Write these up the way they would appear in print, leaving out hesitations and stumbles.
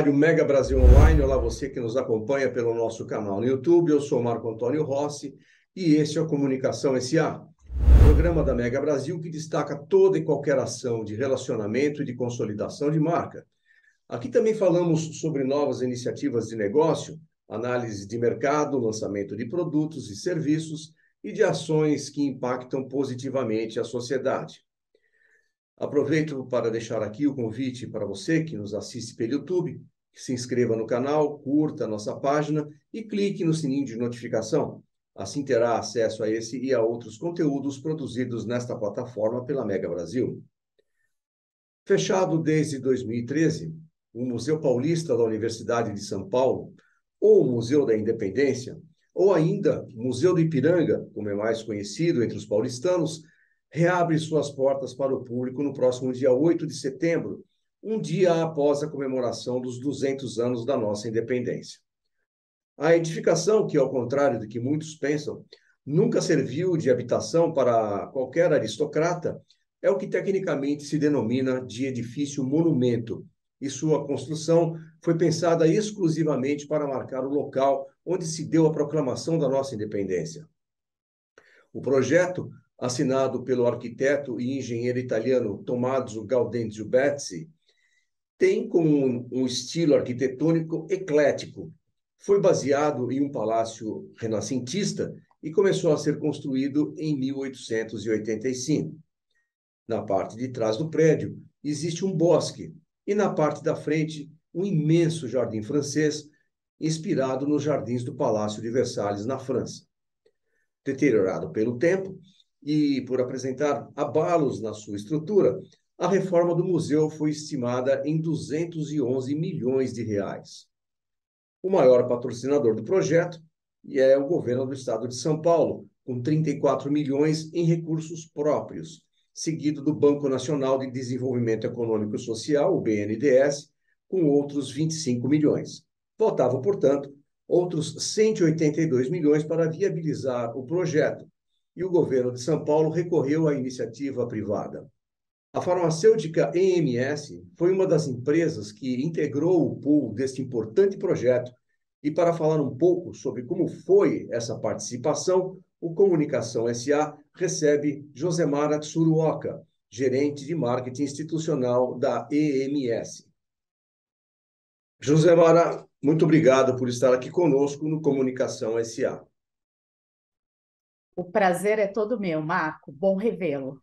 Rádio Mega Brasil Online. Olá, você que nos acompanha pelo nosso canal no YouTube. Eu sou Marco Antônio Rossi e este é o Comunicação SA, programa da Mega Brasil que destaca toda e qualquer ação de relacionamento e de consolidação de marca. Aqui também falamos sobre novas iniciativas de negócio, análise de mercado, lançamento de produtos e serviços e de ações que impactam positivamente a sociedade. Aproveito para deixar aqui o convite para você que nos assiste pelo YouTube, que se inscreva no canal, curta a nossa página e clique no sininho de notificação. Assim terá acesso a esse e a outros conteúdos produzidos nesta plataforma pela Mega Brasil. Fechado desde 2013, o Museu Paulista da Universidade de São Paulo, ou o Museu da Independência, ou ainda o Museu do Ipiranga, como é mais conhecido entre os paulistanos, reabre suas portas para o público no próximo dia 8 de setembro, um dia após a comemoração dos 200 anos da nossa independência. A edificação, que ao contrário do que muitos pensam, nunca serviu de habitação para qualquer aristocrata, é o que tecnicamente se denomina de edifício monumento, e sua construção foi pensada exclusivamente para marcar o local onde se deu a proclamação da nossa independência. O projeto, assinado pelo arquiteto e engenheiro italiano Tommaso Gaudenzio Bezzi, tem como um estilo arquitetônico eclético. Foi baseado em um palácio renascentista e começou a ser construído em 1885. Na parte de trás do prédio existe um bosque e na parte da frente um imenso jardim francês inspirado nos jardins do Palácio de Versalhes, na França. Deteriorado pelo tempo e por apresentar abalos na sua estrutura, a reforma do museu foi estimada em 211 milhões de reais. O maior patrocinador do projeto é o governo do estado de São Paulo, com 34 milhões em recursos próprios, seguido do Banco Nacional de Desenvolvimento Econômico e Social, o BNDES, com outros 25 milhões. Faltavam, portanto, outros 182 milhões para viabilizar o projeto, e o governo de São Paulo recorreu à iniciativa privada. A farmacêutica EMS foi uma das empresas que integrou o pool deste importante projeto, e para falar um pouco sobre como foi essa participação, o Comunicação SA recebe Josemara Tsuruoka, gerente de marketing institucional da EMS. Josemara, muito obrigado por estar aqui conosco no Comunicação SA. O prazer é todo meu, Marco. Bom revê-lo.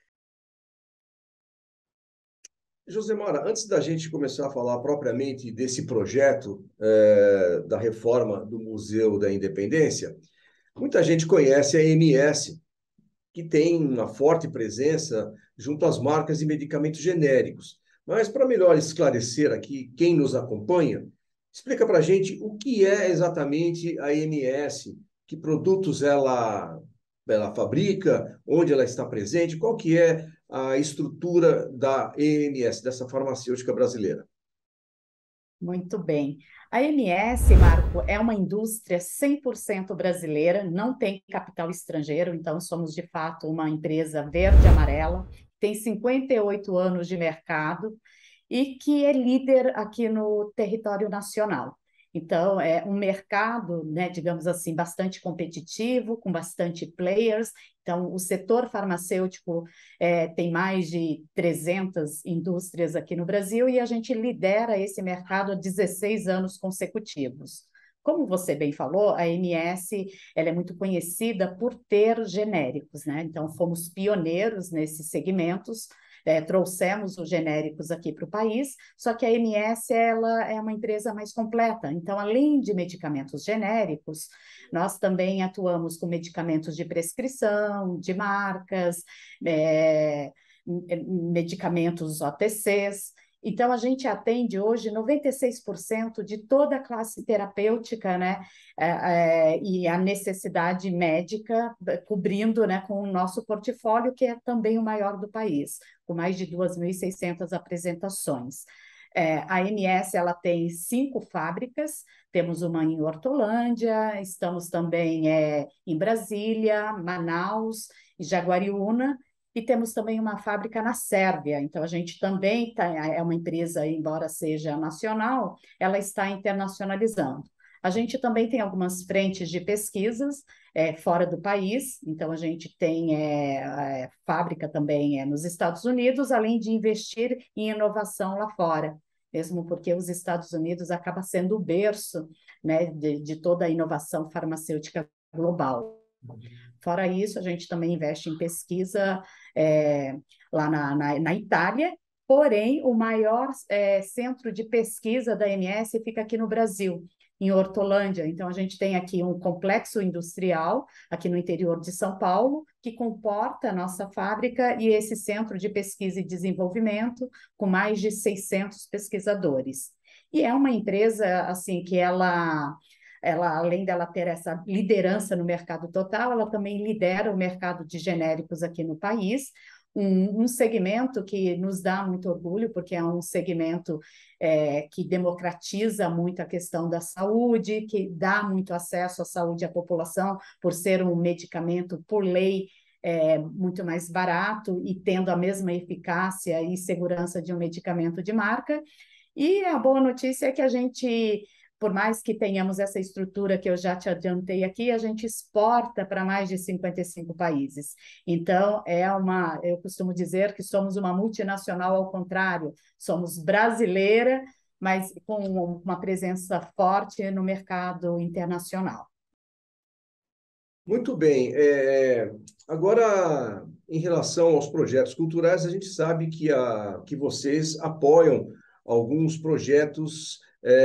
Josemara, antes da gente começar a falar propriamente desse projeto da reforma do Museu da Independência, muita gente conhece a EMS, que tem uma forte presença junto às marcas de medicamentos genéricos. Mas para melhor esclarecer aqui quem nos acompanha, explica para a gente o que é exatamente a EMS, que produtos ela fabrica, onde ela está presente, qual que é a estrutura da EMS, dessa farmacêutica brasileira. Muito bem. A MS, Marco, é uma indústria 100% brasileira, não tem capital estrangeiro, então somos de fato uma empresa verde-amarela, tem 58 anos de mercado e que é líder aqui no território nacional. Então, é um mercado, né, digamos assim, bastante competitivo, com bastante players. Então, o setor farmacêutico tem mais de 300 indústrias aqui no Brasil e a gente lidera esse mercado há 16 anos consecutivos. Como você bem falou, a MS ela é muito conhecida por ter genéricos, né? Então, fomos pioneiros nesses segmentos, trouxemos os genéricos aqui para o país, só que a MS ela é uma empresa mais completa. Então, além de medicamentos genéricos, nós também atuamos com medicamentos de prescrição, de marcas, medicamentos OTCs. Então, a gente atende hoje 96% de toda a classe terapêutica, né? E a necessidade médica, cobrindo, né, com o nosso portfólio, que é também o maior do país, com mais de 2.600 apresentações. A MS ela tem 5 fábricas, temos uma em Hortolândia, estamos também em Brasília, Manaus e Jaguariúna, e temos também uma fábrica na Sérvia. Então, a gente também é uma empresa, embora seja nacional, ela está internacionalizando. A gente também tem algumas frentes de pesquisas fora do país, então a gente tem fábrica também nos Estados Unidos, além de investir em inovação lá fora, mesmo porque os Estados Unidos acaba sendo o berço, né, de toda a inovação farmacêutica global. Fora isso, a gente também investe em pesquisa lá na Itália, porém, o maior centro de pesquisa da MS fica aqui no Brasil, em Hortolândia. Então, a gente tem aqui um complexo industrial, aqui no interior de São Paulo, que comporta a nossa fábrica e esse centro de pesquisa e desenvolvimento, com mais de 600 pesquisadores. E é uma empresa, assim, que ela, além dela ter essa liderança no mercado total, ela também lidera o mercado de genéricos aqui no país, um segmento que nos dá muito orgulho, porque é um segmento que democratiza muito a questão da saúde, que dá muito acesso à saúde à população, por ser um medicamento, por lei, muito mais barato e tendo a mesma eficácia e segurança de um medicamento de marca. E a boa notícia é que a gente, por mais que tenhamos essa estrutura que eu já te adiantei aqui, a gente exporta para mais de 55 países. Então, eu costumo dizer que somos uma multinacional ao contrário, somos brasileira, mas com uma presença forte no mercado internacional. Muito bem. Agora, em relação aos projetos culturais, a gente sabe que vocês apoiam alguns projetos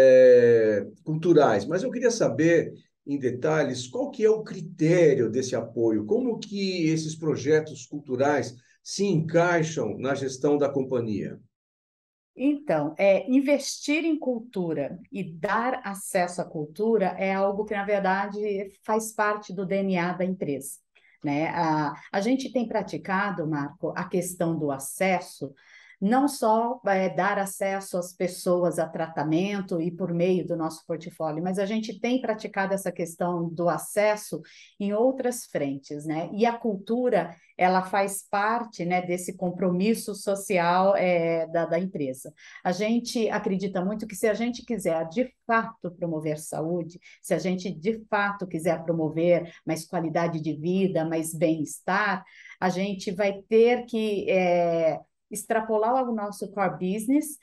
culturais, mas eu queria saber em detalhes qual que é o critério desse apoio, como que esses projetos culturais se encaixam na gestão da companhia. Então, investir em cultura e dar acesso à cultura é algo que, na verdade, faz parte do DNA da empresa, né? A gente tem praticado, Marco, a questão do acesso, não só dar acesso às pessoas a tratamento e por meio do nosso portfólio, mas a gente tem praticado essa questão do acesso em outras frentes, né? E a cultura, ela faz parte, né, desse compromisso social da empresa. A gente acredita muito que se a gente quiser de fato promover saúde, se a gente de fato quiser promover mais qualidade de vida, mais bem-estar, a gente vai ter que extrapolar o nosso core business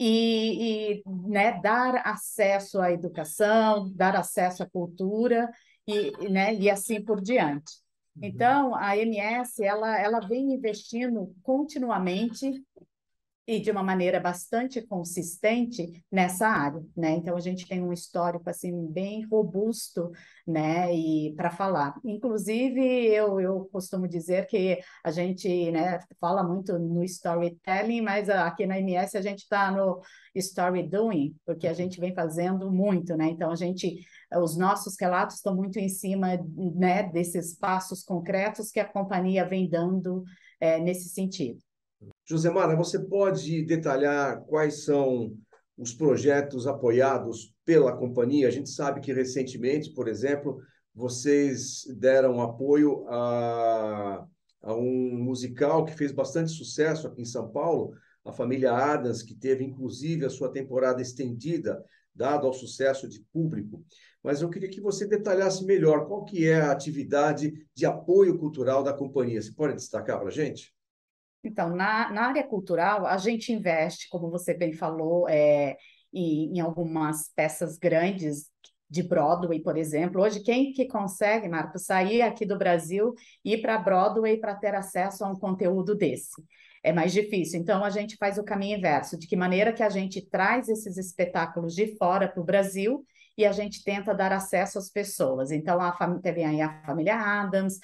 né, dar acesso à educação, dar acesso à cultura né, e assim por diante. Então, a MS, ela vem investindo continuamente e de uma maneira bastante consistente nessa área, né? Então a gente tem um histórico assim bem robusto, né? E para falar, inclusive eu costumo dizer que a gente, né, fala muito no storytelling, mas aqui na MS a gente está no story doing, porque a gente vem fazendo muito, né? Então os nossos relatos estão muito em cima, né, desses passos concretos que a companhia vem dando nesse sentido. Josemara, você pode detalhar quais são os projetos apoiados pela companhia? A gente sabe que recentemente, por exemplo, vocês deram apoio a um musical que fez bastante sucesso aqui em São Paulo, a família Adams, que teve inclusive a sua temporada estendida, dado ao sucesso de público. Mas eu queria que você detalhasse melhor qual que é a atividade de apoio cultural da companhia. Você pode destacar para a gente? Então, na área cultural, a gente investe, como você bem falou, em algumas peças grandes de Broadway, por exemplo. Hoje, quem que consegue, Marco, sair aqui do Brasil e ir para Broadway para ter acesso a um conteúdo desse? É mais difícil. Então, a gente faz o caminho inverso. De que maneira que a gente traz esses espetáculos de fora para o Brasil e a gente tenta dar acesso às pessoas. Então, teve aí a família Adams,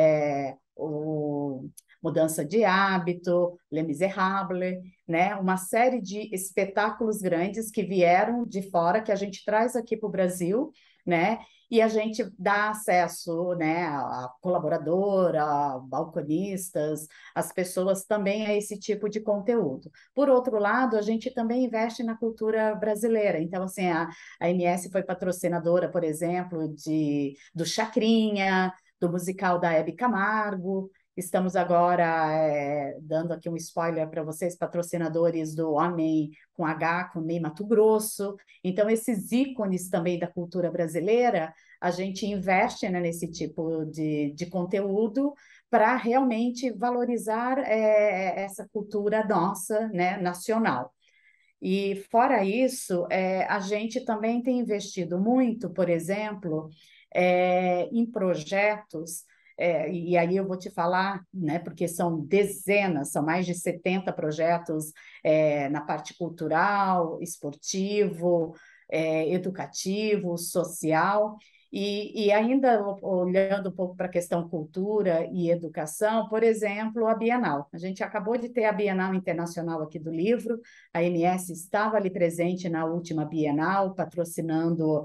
o Mudança de Hábito, Les Misérables, né? Uma série de espetáculos grandes que vieram de fora, que a gente traz aqui para o Brasil, né? E a gente dá acesso, né, a colaborador, a balconistas, as pessoas também a esse tipo de conteúdo. Por outro lado, a gente também investe na cultura brasileira. Então, assim, a MS foi patrocinadora, por exemplo, do Chacrinha, do musical da Hebe Camargo. Estamos agora dando aqui um spoiler para vocês, patrocinadores do Homem com H, com Ney Mato Grosso. Então, esses ícones também da cultura brasileira, a gente investe, né, nesse tipo de conteúdo para realmente valorizar essa cultura nossa, né, nacional. E fora isso, a gente também tem investido muito, por exemplo, em projetos, e aí eu vou te falar, né, porque são dezenas, são mais de 70 projetos na parte cultural, esportivo, educativo, social. E ainda olhando um pouco para a questão cultura e educação, por exemplo, a Bienal. A gente acabou de ter a Bienal Internacional aqui do livro, a MS estava ali presente na última Bienal, patrocinando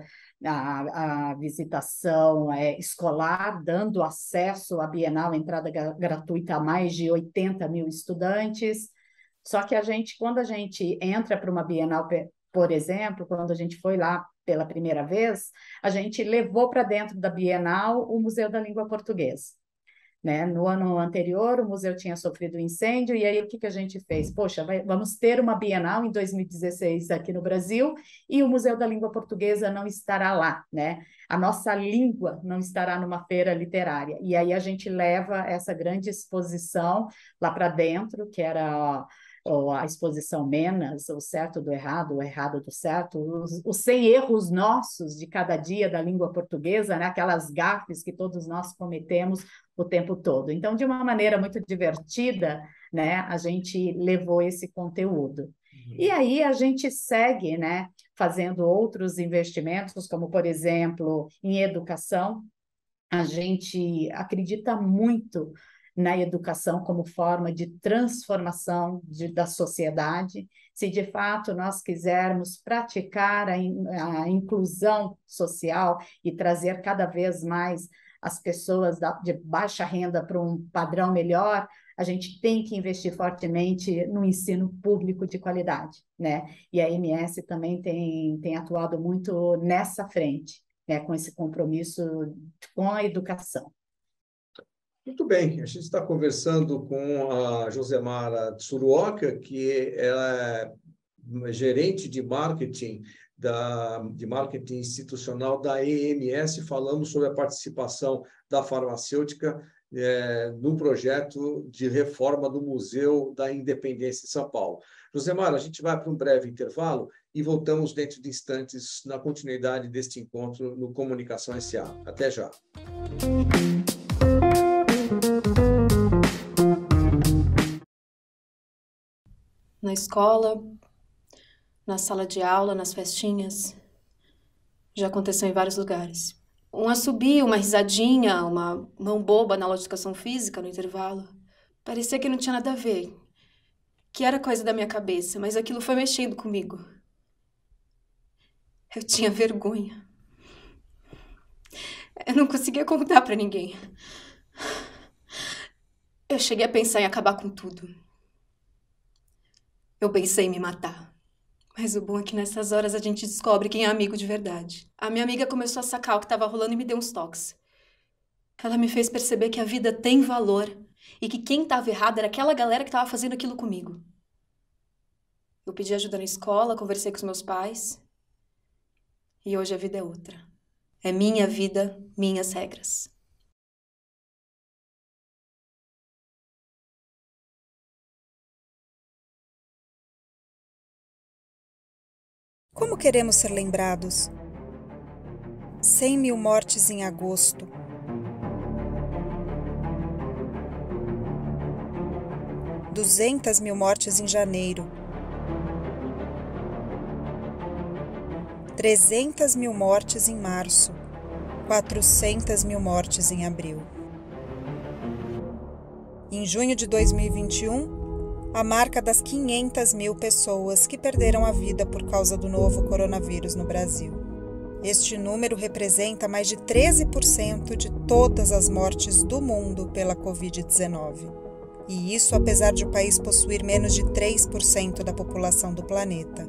a visitação escolar, dando acesso à Bienal, entrada gratuita a mais de 80 mil estudantes. Só que quando a gente entra para uma Bienal, por exemplo, quando a gente foi lá pela primeira vez, a gente levou para dentro da Bienal o Museu da Língua Portuguesa. Né? No ano anterior, o museu tinha sofrido um incêndio, e aí o que a gente fez? Poxa, vamos ter uma Bienal em 2016 aqui no Brasil, e o Museu da Língua Portuguesa não estará lá, né? A nossa língua não estará numa feira literária. E aí a gente leva essa grande exposição lá para dentro, que era a exposição Menas, o certo do errado, o errado do certo, os 100 erros nossos de cada dia da língua portuguesa, né? Aquelas gafes que todos nós cometemos o tempo todo. Então, de uma maneira muito divertida, né, a gente levou esse conteúdo. E aí a gente segue, né, fazendo outros investimentos, como, por exemplo, em educação. A gente acredita muito na educação como forma de transformação da sociedade. Se de fato nós quisermos praticar a inclusão social e trazer cada vez mais as pessoas de baixa renda para um padrão melhor, a gente tem que investir fortemente no ensino público de qualidade, né? E a MS também tem atuado muito nessa frente, né? Com esse compromisso com a educação. Muito bem, a gente está conversando com a Josemara Tsuruoka, que ela é gerente de marketing institucional da EMS. Falamos sobre a participação da farmacêutica no projeto de reforma do Museu da Independência de São Paulo. Josemara, a gente vai para um breve intervalo e voltamos dentro de instantes na continuidade deste encontro no Comunicação SA. Até já. Na escola, na sala de aula, nas festinhas. Já aconteceu em vários lugares. Um assobio, uma risadinha, uma mão boba na aula de educação física no intervalo. Parecia que não tinha nada a ver, que era coisa da minha cabeça, mas aquilo foi mexendo comigo. Eu tinha vergonha. Eu não conseguia contar pra ninguém. Eu cheguei a pensar em acabar com tudo. Eu pensei em me matar. Mas o bom é que nessas horas a gente descobre quem é amigo de verdade. A minha amiga começou a sacar o que estava rolando e me deu uns toques. Ela me fez perceber que a vida tem valor e que quem estava errado era aquela galera que estava fazendo aquilo comigo. Eu pedi ajuda na escola, conversei com os meus pais. E hoje a vida é outra. É minha vida, minhas regras. Como queremos ser lembrados? 100 mil mortes em agosto. 200 mil mortes em janeiro. 300 mil mortes em março. 400 mil mortes em abril. Em junho de 2021, a marca das 500 mil pessoas que perderam a vida por causa do novo coronavírus no Brasil. Este número representa mais de 13% de todas as mortes do mundo pela Covid-19. E isso apesar de o país possuir menos de 3% da população do planeta.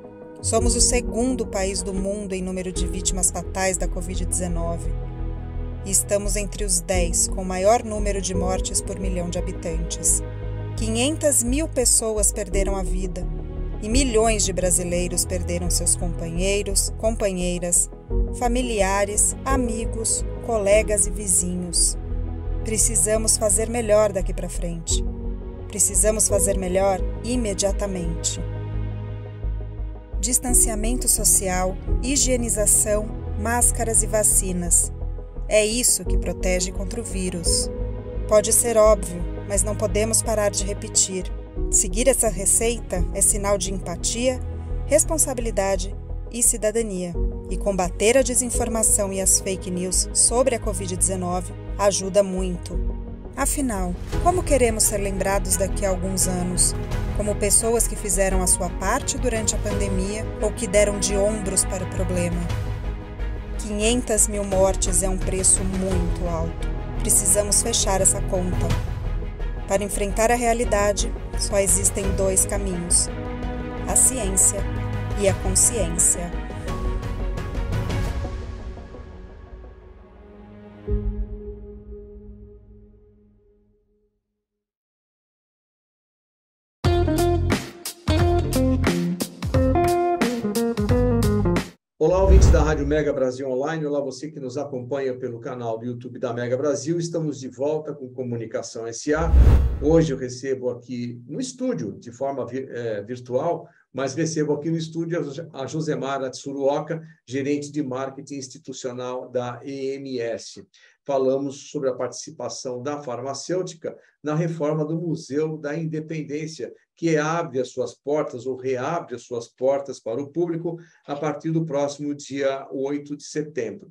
Somos o segundo país do mundo em número de vítimas fatais da Covid-19. e estamos entre os 10 com maior número de mortes por milhão de habitantes. 500 mil pessoas perderam a vida e milhões de brasileiros perderam seus companheiros, companheiras, familiares, amigos, colegas e vizinhos. Precisamos fazer melhor daqui para frente. Precisamos fazer melhor imediatamente. Distanciamento social, higienização, máscaras e vacinas. É isso que protege contra o vírus. Pode ser óbvio, mas não podemos parar de repetir. Seguir essa receita é sinal de empatia, responsabilidade e cidadania. E combater a desinformação e as fake news sobre a Covid-19 ajuda muito. Afinal, como queremos ser lembrados daqui a alguns anos? Como pessoas que fizeram a sua parte durante a pandemia ou que deram de ombros para o problema? 500 mil mortes é um preço muito alto. Precisamos fechar essa conta. Para enfrentar a realidade, só existem 2 caminhos: a ciência e a consciência. Olá, ouvintes da Rádio Mega Brasil Online. Olá, você que nos acompanha pelo canal do YouTube da Mega Brasil. Estamos de volta com Comunicação SA. Hoje eu recebo aqui no estúdio, de forma virtual, mas recebo aqui no estúdio a Josemara Tsuruoka, gerente de marketing institucional da EMS. Falamos sobre a participação da farmacêutica na reforma do Museu da Independência, que abre as suas portas ou reabre as suas portas para o público a partir do próximo dia 8 de setembro.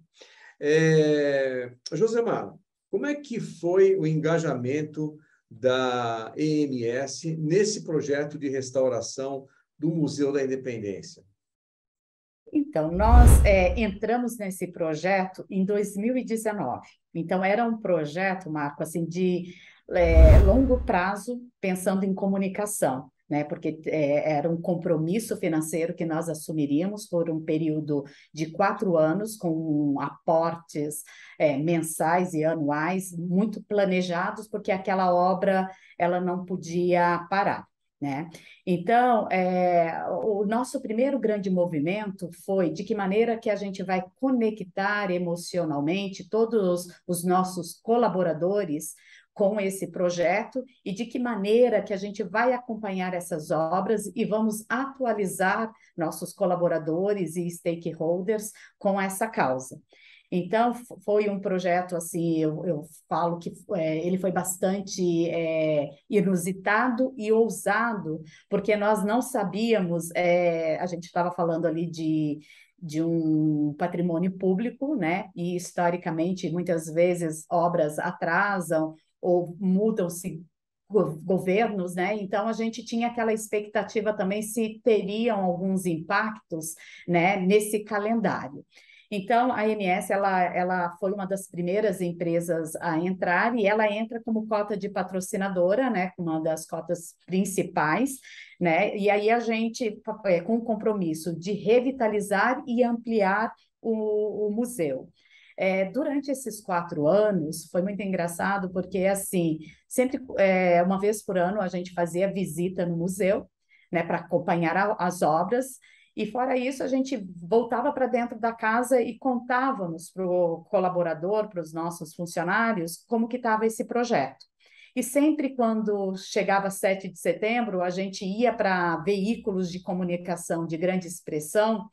Josemar, como é que foi o engajamento da EMS nesse projeto de restauração do Museu da Independência? Então, nós entramos nesse projeto em 2019. Então, era um projeto, Marco, assim, de longo prazo, pensando em comunicação, né? Porque era um compromisso financeiro que nós assumiríamos por um período de 4 anos, com aportes mensais e anuais muito planejados, porque aquela obra ela não podia parar, né? Então, o nosso primeiro grande movimento foi de que maneira que a gente vai conectar emocionalmente todos os nossos colaboradores com esse projeto e de que maneira que a gente vai acompanhar essas obras e vamos atualizar nossos colaboradores e stakeholders com essa causa. Então, foi um projeto, assim, eu falo que ele foi bastante inusitado e ousado, porque nós não sabíamos, a gente estava falando ali de um patrimônio público, né? E, historicamente, muitas vezes, obras atrasam ou mudam-se governos, né? Então, a gente tinha aquela expectativa também se teriam alguns impactos, né, nesse calendário. Então, a AMS ela foi uma das primeiras empresas a entrar e ela entra como cota de patrocinadora, né, uma das cotas principais, né, e aí a gente, com o compromisso de revitalizar e ampliar o museu. Durante esses 4 anos, foi muito engraçado, porque, assim, sempre, uma vez por ano, a gente fazia visita no museu, né, para acompanhar as obras. E fora isso, a gente voltava para dentro da casa e contávamos para o colaborador, para os nossos funcionários, como que estava esse projeto. E sempre quando chegava 7 de setembro, a gente ia para veículos de comunicação de grande expressão,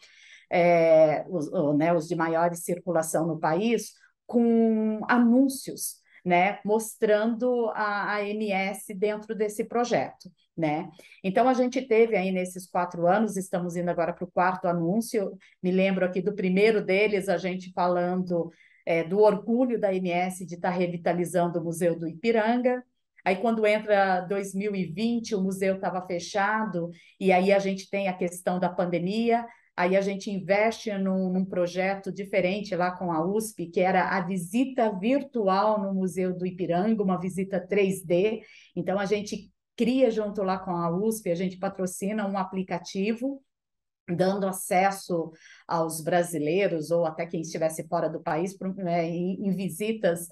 os de maior circulação no país, com anúncios, né, mostrando a AMS dentro desse projeto, né? Então, a gente teve aí nesses 4 anos, estamos indo agora para o 4º anúncio, me lembro aqui do primeiro deles, a gente falando do orgulho da AMS de estar revitalizando o Museu do Ipiranga. Aí, quando entra 2020, o museu estava fechado, e aí a gente tem a questão da pandemia. Aí a gente investe num projeto diferente lá com a USP, que era a visita virtual no Museu do Ipiranga, uma visita 3D. Então, a gente cria junto lá com a USP, a gente patrocina um aplicativo dando acesso aos brasileiros ou até quem estivesse fora do país em visitas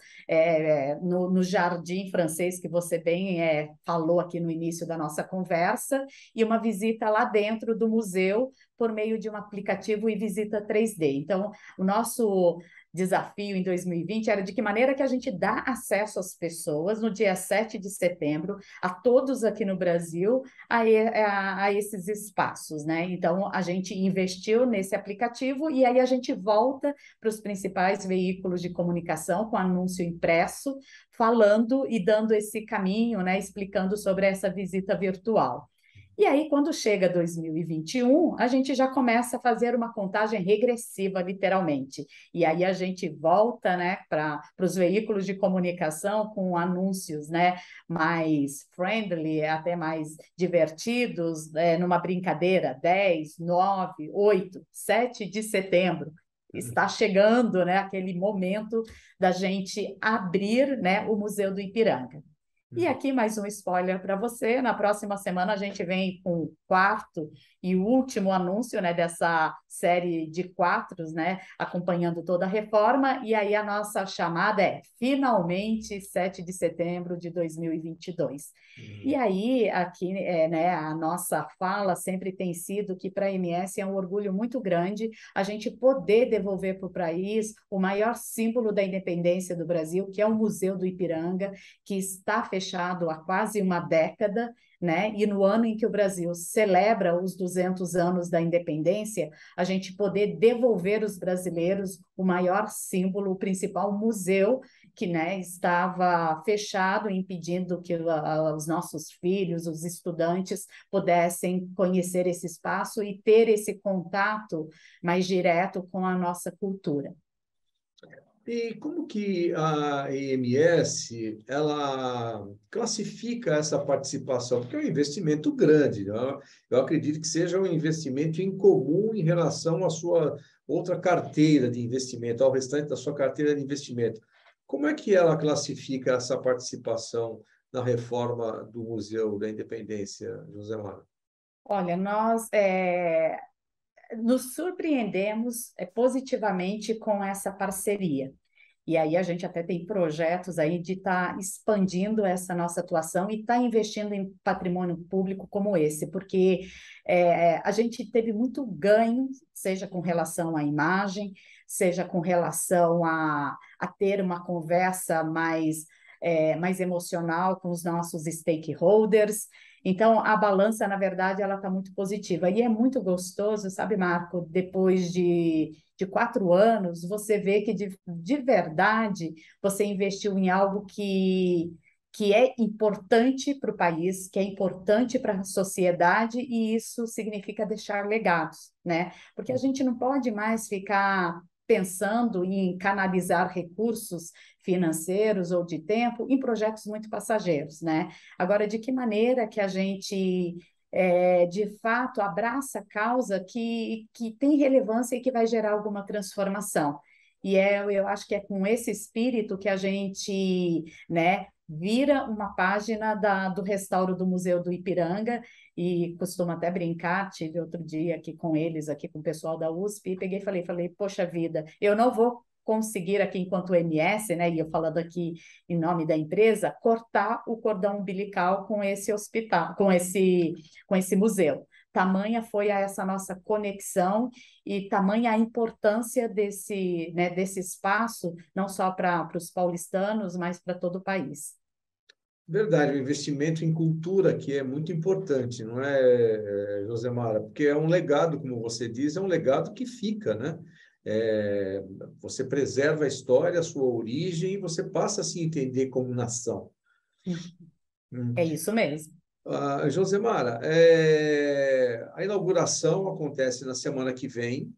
no jardim francês que você bem falou aqui no início da nossa conversa, e uma visita lá dentro do museu por meio de um aplicativo e visita 3D. Então, o nosso desafio em 2020 era de que maneira que a gente dá acesso às pessoas no dia 7 de setembro, a todos aqui no Brasil, a esses espaços, né? Então, a gente investiu nesse aplicativo e aí a gente volta para os principais veículos de comunicação com anúncio impresso, falando e dando esse caminho, né? Explicando sobre essa visita virtual. E aí, quando chega 2021, a gente já começa a fazer uma contagem regressiva, literalmente. E aí a gente volta, né, para os veículos de comunicação com anúncios, né, mais friendly, até mais divertidos, numa brincadeira, 10, 9, 8, 7 de setembro. Está chegando, né, aquele momento da gente abrir, né, o Museu do Ipiranga. E aqui mais um spoiler para você. Na próxima semana a gente vem com o quarto e último anúncio, né, dessa série de 4, né, acompanhando toda a reforma. E aí a nossa chamada é finalmente 7 de setembro de 2022. E aí aqui, né, a nossa fala sempre tem sido que para a MS é um orgulho muito grande a gente poder devolver para o país o maior símbolo da independência do Brasil, que é o Museu do Ipiranga, que está fechado há quase uma década, né? E no ano em que o Brasil celebra os 200 anos da independência, a gente poder devolver aos brasileiros o maior símbolo, o principal museu que, né, estava fechado, impedindo que os nossos filhos, os estudantes, pudessem conhecer esse espaço e ter esse contato mais direto com a nossa cultura. E como que a EMS ela classifica essa participação? Porque é um investimento grande, né? Eu acredito que seja um investimento incomum em relação à sua outra carteira de investimento, ao restante da sua carteira de investimento. Como é que ela classifica essa participação na reforma do Museu da Independência, José Mara? Olha, nós nos surpreendemos positivamente com essa parceria. E aí a gente até tem projetos aí de estar expandindo essa nossa atuação e estar investindo em patrimônio público como esse, porque a gente teve muito ganho, seja com relação à imagem, seja com relação a ter uma conversa mais emocional com os nossos stakeholders. Então, a balança, na verdade, ela está muito positiva. E é muito gostoso, sabe, Marco, depois de 4 anos, você vê que de verdade você investiu em algo que é importante para o país, que é importante para a sociedade, e isso significa deixar legados, né? Porque a gente não pode mais ficar pensando em canalizar recursos financeiros ou de tempo em projetos muito passageiros, né? Agora, de que maneira que a gente de fato abraça a causa que tem relevância e que vai gerar alguma transformação? E eu acho que é com esse espírito que a gente, né, vira uma página do restauro do Museu do Ipiranga, e costumo até brincar, tive outro dia aqui com eles, aqui com o pessoal da USP, e peguei e falei, poxa vida, eu não vou conseguir aqui enquanto MS, né, e eu falando aqui em nome da empresa, cortar o cordão umbilical com esse hospital, com esse museu. Tamanha foi essa nossa conexão e tamanha a importância desse espaço, não só para os paulistanos, mas para todo o país. Verdade, o investimento em cultura que é muito importante, não é, Josemara? Porque é um legado, como você diz, é um legado que fica, né? Você preserva a história, a sua origem, e você passa a se entender como nação. É isso mesmo. Josemara, a inauguração acontece na semana que vem.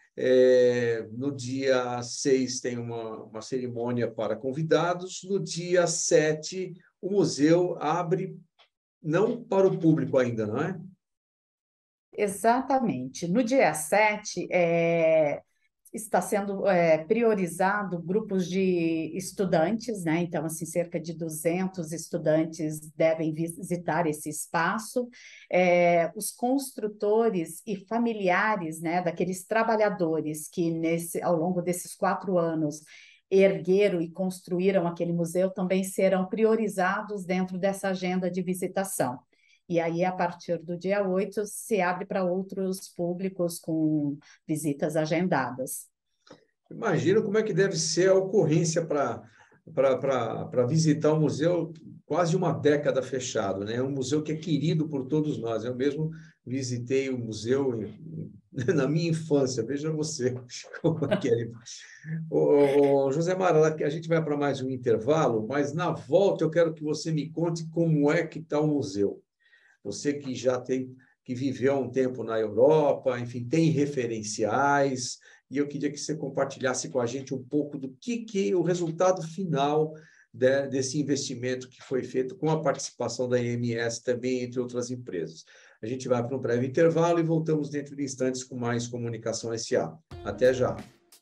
No dia 6 tem uma cerimônia para convidados. No dia 7, o museu abre, não para o público ainda, não é? Exatamente. No dia 7, está sendo priorizado grupos de estudantes, né? Então, assim, cerca de 200 estudantes devem visitar esse espaço. Os construtores e familiares, né, daqueles trabalhadores que ao longo desses 4 anos ergueram e construíram aquele museu também serão priorizados dentro dessa agenda de visitação. E aí, a partir do dia 8, se abre para outros públicos com visitas agendadas. Imagina como é que deve ser a ocorrência para visitar um museu quase uma década fechado, né? Um museu que é querido por todos nós. Eu mesmo visitei o museu na minha infância. Veja você como é que é. José Mara, a gente vai para mais um intervalo, mas na volta eu quero que você me conte como é que está o museu. Você que já que viveu um tempo na Europa, enfim, tem referenciais, e eu queria que você compartilhasse com a gente um pouco do que o resultado final desse investimento que foi feito com a participação da EMS também, entre outras empresas. A gente vai para um breve intervalo e voltamos dentro de instantes com mais Comunicação S.A. Até já!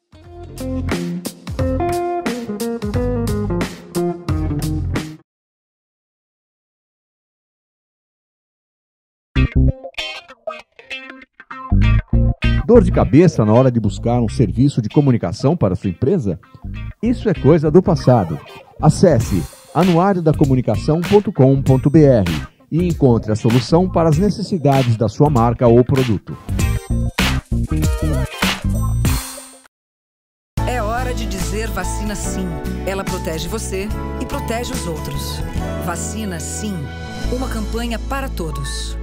Dor de cabeça na hora de buscar um serviço de comunicação para sua empresa? Isso é coisa do passado. Acesse anuariodacomunicação.com.br e encontre a solução para as necessidades da sua marca ou produto. É hora de dizer vacina sim. Ela protege você e protege os outros. Vacina sim. Uma campanha para todos.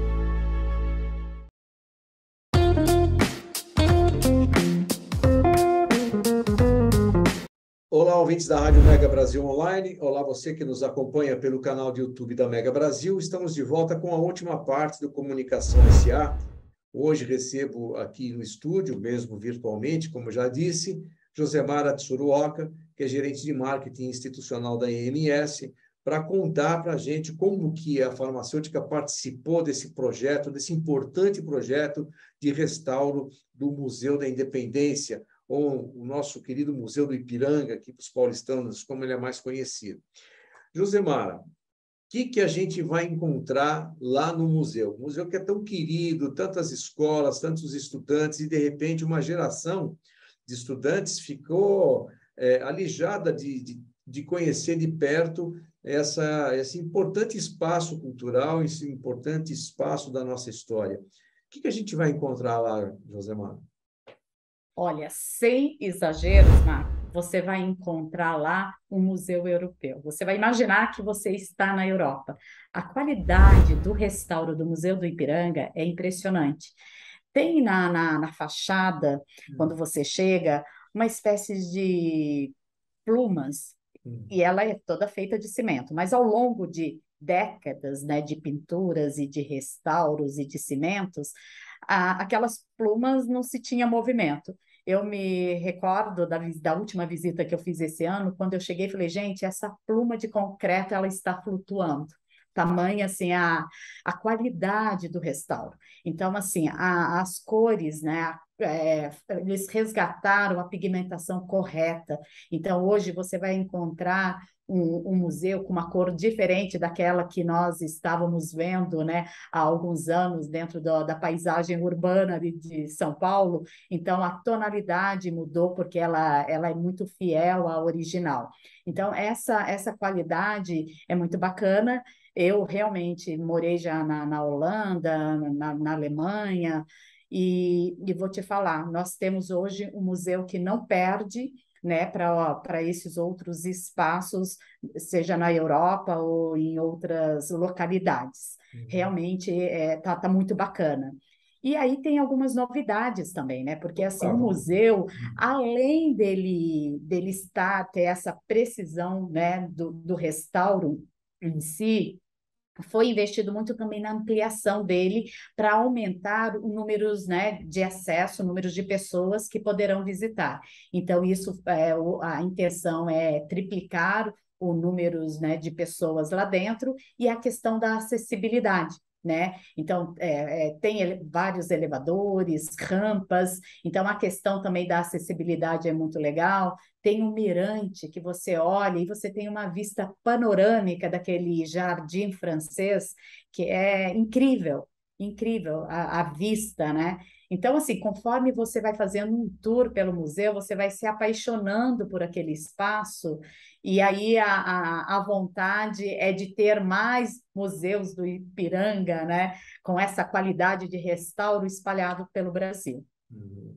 Olá, ouvintes da Rádio Mega Brasil Online. Olá, você que nos acompanha pelo canal de YouTube da Mega Brasil. Estamos de volta com a última parte do Comunicação S.A. Hoje recebo aqui no estúdio, mesmo virtualmente, como já disse, Josemara Tsuruoka, que é gerente de marketing institucional da EMS, para contar para a gente como que a farmacêutica participou desse projeto, desse importante projeto de restauro do Museu da Independência, ou o nosso querido Museu do Ipiranga, aqui para os paulistanos, como ele é mais conhecido. Josemara, o que a gente vai encontrar lá no museu? O museu que é tão querido, tantas escolas, tantos estudantes, e, de repente, uma geração de estudantes ficou alijada de conhecer de perto esse importante espaço cultural, esse importante espaço da nossa história. O que a gente vai encontrar lá, Josemara? Olha, sem exageros, Marco, você vai encontrar lá um museu europeu. Você vai imaginar que você está na Europa. A qualidade do restauro do Museu do Ipiranga é impressionante. Tem na fachada, quando você chega, uma espécie de plumas, e ela é toda feita de cimento, mas ao longo de décadas, né, de pinturas e de restauros e de cimentos, aquelas plumas não se tinha movimento. Eu me recordo da última visita que eu fiz esse ano, quando eu cheguei e falei, gente, essa pluma de concreto, ela está flutuando. Tamanha, assim, a qualidade do restauro. Então, assim, as cores, né, eles resgataram a pigmentação correta. Então, hoje você vai encontrar um museu com uma cor diferente daquela que nós estávamos vendo, né, há alguns anos dentro da paisagem urbana de São Paulo. Então, a tonalidade mudou porque ela é muito fiel à original. Então, essa qualidade é muito bacana. Eu realmente morei já na Holanda, na Alemanha, e vou te falar, nós temos hoje um museu que não perde, né, para esses outros espaços, seja na Europa ou em outras localidades. Realmente tá muito bacana. E aí tem algumas novidades também, né? Porque assim, o museu, além dele ter essa precisão, né, do restauro em si, foi investido muito também na ampliação dele para aumentar o números, né, de acesso, números de pessoas que poderão visitar. Então, isso a intenção é triplicar o números, né, de pessoas lá dentro e a questão da acessibilidade. né? Então, tem vários elevadores, rampas, então a questão também da acessibilidade é muito legal. Tem um mirante que você olha e você tem uma vista panorâmica daquele jardim francês, que é incrível, incrível a vista, né? Então, assim, conforme você vai fazendo um tour pelo museu, você vai se apaixonando por aquele espaço, e aí a vontade é de ter mais museus do Ipiranga, né? Com essa qualidade de restauro espalhado pelo Brasil. Uhum.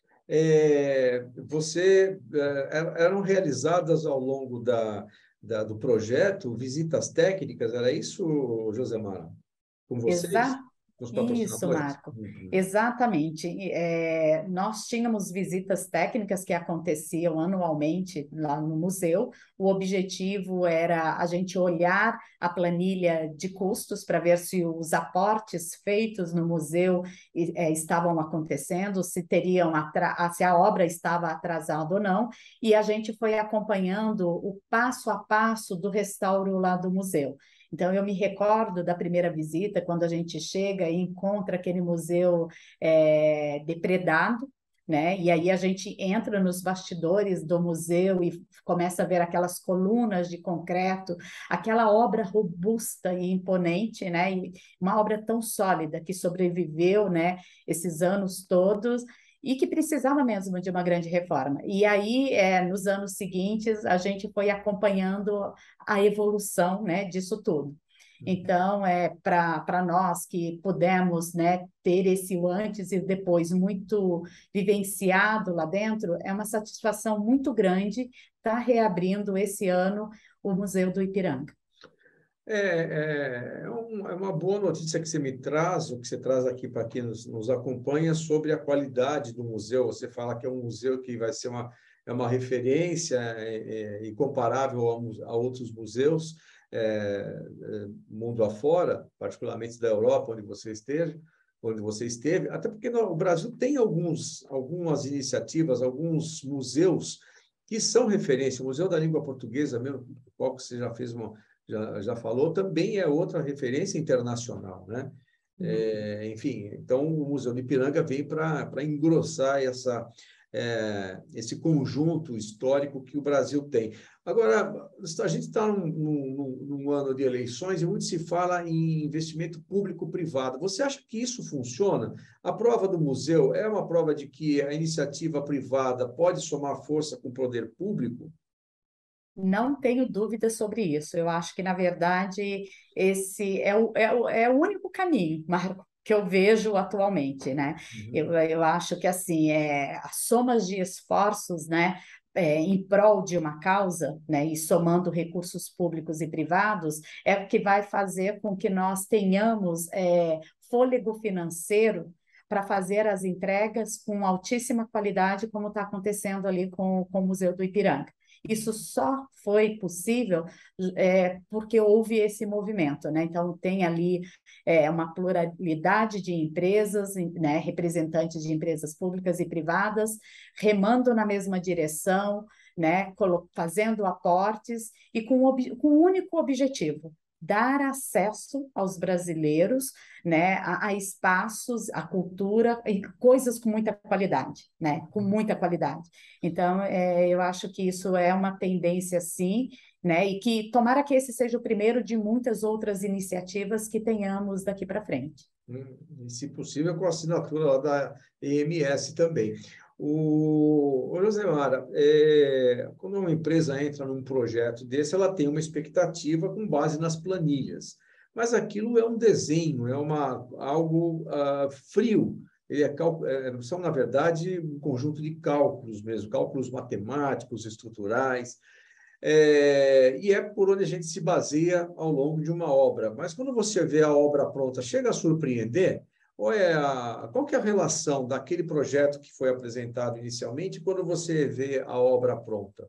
Eram realizadas ao longo do projeto visitas técnicas, era isso, Josemara? Com vocês? Exa Com os Isso, patrocinadores? Marco, Uhum. exatamente. Nós tínhamos visitas técnicas que aconteciam anualmente lá no museu. O objetivo era a gente olhar a planilha de custos para ver se os aportes feitos no museu estavam acontecendo, se a obra estava atrasada ou não, e a gente foi acompanhando o passo a passo do restauro lá do museu. Então, eu me recordo da primeira visita, quando a gente chega e encontra aquele museu depredado, né? E aí a gente entra nos bastidores do museu e começa a ver aquelas colunas de concreto, aquela obra robusta e imponente, né? E uma obra tão sólida que sobreviveu, né? Esses anos todos e que precisava mesmo de uma grande reforma. E aí, nos anos seguintes, a gente foi acompanhando a evolução, né, disso tudo. Então, para nós que pudemos, né, ter esse o antes e o depois muito vivenciado lá dentro, é uma satisfação muito grande estar reabrindo esse ano o Museu do Ipiranga. É uma boa notícia que você me traz, o que você traz aqui para quem nos acompanha, sobre a qualidade do museu. Você fala que é um museu que vai ser uma referência incomparável a outros museus mundo afora, particularmente da Europa, onde você esteve, até porque o Brasil tem algumas iniciativas, alguns museus que são referência. O Museu da Língua Portuguesa, mesmo, qual que você já fez já falou, também é outra referência internacional, né? Enfim, então o Museu do Ipiranga vem para engrossar esse conjunto histórico que o Brasil tem. Agora, a gente está num ano de eleições e muito se fala em investimento público-privado. Você acha que isso funciona? A prova do museu é uma prova de que a iniciativa privada pode somar força com o poder público? Não tenho dúvida sobre isso. Eu acho que, na verdade, esse é o único caminho, Marco, que eu vejo atualmente, né? Uhum. Eu acho que, assim, a soma de esforços, né, em prol de uma causa, né, e somando recursos públicos e privados, é o que vai fazer com que nós tenhamos fôlego financeiro para fazer as entregas com altíssima qualidade, como está acontecendo ali com o Museu do Ipiranga. Isso só foi possível porque houve esse movimento, né? Então, tem ali uma pluralidade de empresas, né? Representantes de empresas públicas e privadas, remando na mesma direção, né? Fazendo aportes e com um único objetivo: dar acesso aos brasileiros, né, a espaços, a cultura e coisas com muita qualidade, né, com muita qualidade. Então, eu acho que isso é uma tendência, sim, né, e que tomara que esse seja o primeiro de muitas outras iniciativas que tenhamos daqui para frente. E, se possível, com a assinatura lá da EMS também. O Josemara, quando uma empresa entra num projeto desse, ela tem uma expectativa com base nas planilhas, mas aquilo é um desenho, algo frio. São, na verdade, um conjunto de cálculos mesmo, cálculos matemáticos, estruturais, e é por onde a gente se baseia ao longo de uma obra. Mas quando você vê a obra pronta, chega a surpreender? Qual que é a relação daquele projeto que foi apresentado inicialmente quando você vê a obra pronta?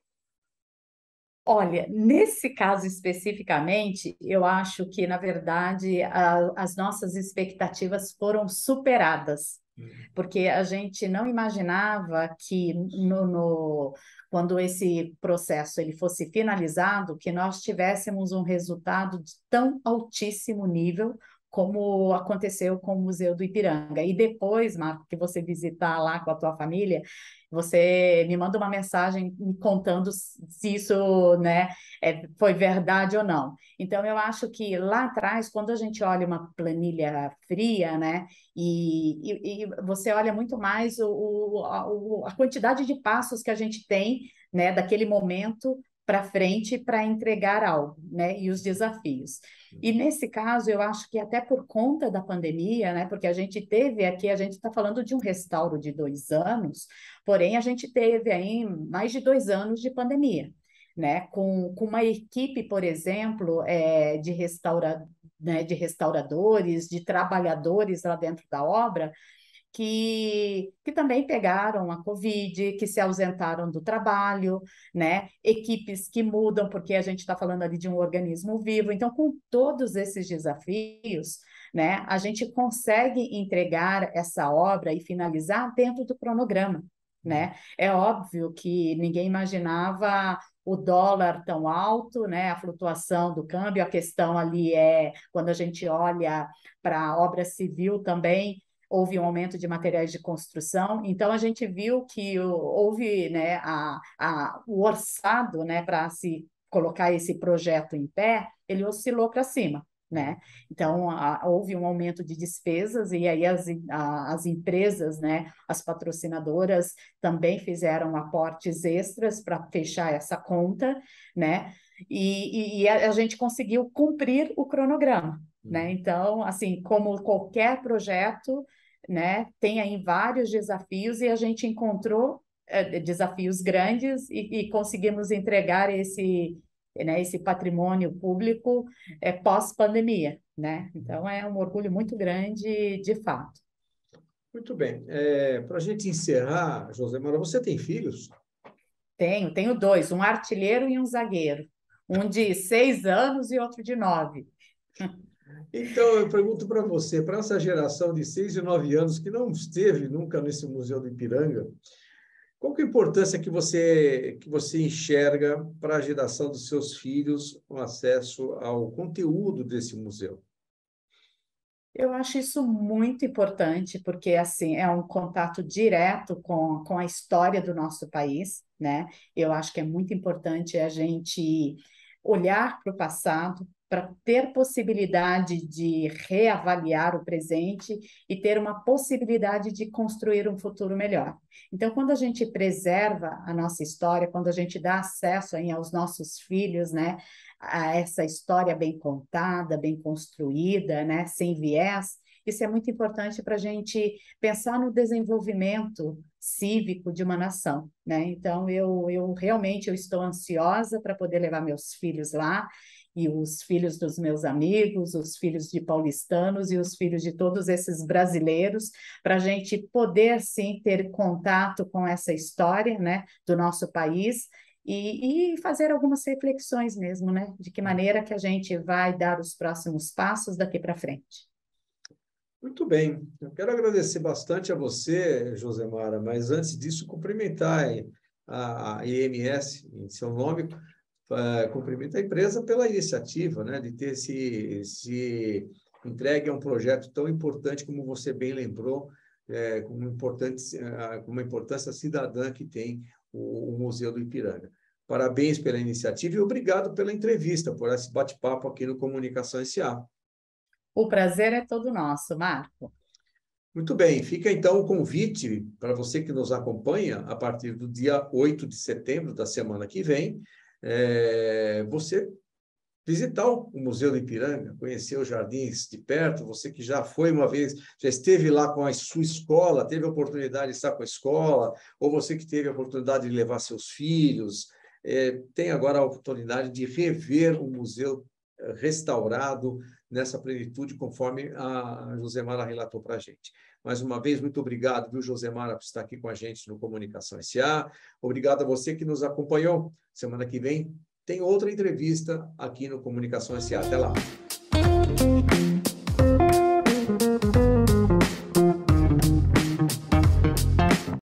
Olha, nesse caso especificamente, eu acho que, na verdade, as nossas expectativas foram superadas, porque a gente não imaginava que quando esse processo ele fosse finalizado, que nós tivéssemos um resultado de tão altíssimo nível como aconteceu com o Museu do Ipiranga. E depois, Marco, que você visitar lá com a tua família, você me manda uma mensagem me contando se isso, né, foi verdade ou não. Então, eu acho que lá atrás, quando a gente olha uma planilha fria, né, e você olha muito mais a quantidade de passos que a gente tem, né, daquele momento para frente para entregar algo, né, e os desafios. E nesse caso, eu acho que até por conta da pandemia, né, porque a gente teve aqui, a gente está falando de um restauro de 2 anos, porém a gente teve aí mais de 2 anos de pandemia, né, com uma equipe, por exemplo, de restauradores, de trabalhadores lá dentro da obra, que também pegaram a Covid, que se ausentaram do trabalho, né? Equipes que mudam, porque a gente está falando ali de um organismo vivo. Então, com todos esses desafios, né, a gente consegue entregar essa obra e finalizar dentro do cronograma, né? É óbvio que ninguém imaginava o dólar tão alto, né? A flutuação do câmbio, a questão ali é, quando a gente olha para a obra civil também, houve um aumento de materiais de construção, então a gente viu que houve, né, o orçado, né, para se colocar esse projeto em pé, ele oscilou para cima, né? Então houve um aumento de despesas e aí as empresas, né, as patrocinadoras também fizeram aportes extras para fechar essa conta, né? E a gente conseguiu cumprir o cronograma, né? Então, assim, como qualquer projeto, né, tem aí vários desafios e a gente encontrou desafios grandes e conseguimos entregar esse patrimônio público pós-pandemia, né? Então é um orgulho muito grande, de fato. Muito bem. Para a gente encerrar, Josemara, você tem filhos? Tenho 2, um artilheiro e um zagueiro. Um de 6 anos e outro de 9. Então, eu pergunto para você, para essa geração de 6 e 9 anos que não esteve nunca nesse Museu do Ipiranga, qual que é a importância que você enxerga para a geração dos seus filhos com acesso ao conteúdo desse museu? Eu acho isso muito importante, porque assim é um contato direto com a história do nosso país, né? Eu acho que é muito importante a gente olhar para o passado para ter possibilidade de reavaliar o presente e ter uma possibilidade de construir um futuro melhor. Então, quando a gente preserva a nossa história, quando a gente dá acesso aí aos nossos filhos, né, a essa história bem contada, bem construída, né, sem viés, isso é muito importante para a gente pensar no desenvolvimento cívico de uma nação, né? Então, eu realmente estou ansiosa para poder levar meus filhos lá, e os filhos dos meus amigos, os filhos de paulistanos e os filhos de todos esses brasileiros, para a gente poder, sim, ter contato com essa história, né, do nosso país, e fazer algumas reflexões mesmo, né? De que maneira que a gente vai dar os próximos passos daqui para frente. Muito bem. Eu quero agradecer bastante a você, Josemara, mas antes disso, cumprimentar a IMS em seu nome, cumprimento a empresa pela iniciativa, né, de ter se entregue a um projeto tão importante como você bem lembrou, com uma importância cidadã que tem o Museu do Ipiranga. Parabéns pela iniciativa e obrigado pela entrevista, por esse bate-papo aqui no Comunicação S.A. O prazer é todo nosso, Marco. Muito bem, fica então o convite para você que nos acompanha a partir do dia 8 de setembro da semana que vem, você visitar o Museu do Ipiranga, conhecer os jardins de perto, você que já foi uma vez, já esteve lá com a sua escola, teve a oportunidade de estar com a escola, ou você que teve a oportunidade de levar seus filhos, tem agora a oportunidade de rever o museu restaurado nessa plenitude, conforme a Josemara relatou para a gente. Mais uma vez, muito obrigado, viu, Josemara, por estar aqui com a gente no Comunicação S.A. Obrigado a você que nos acompanhou. Semana que vem tem outra entrevista aqui no Comunicação S.A. Até lá.